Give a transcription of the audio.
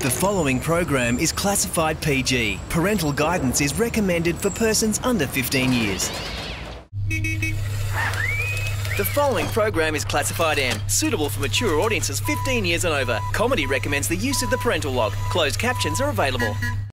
The following program is classified PG. Parental guidance is recommended for persons under 15 years. The following program is classified M, suitable for mature audiences 15 years and over. Comedy recommends the use of the parental lock. Closed captions are available.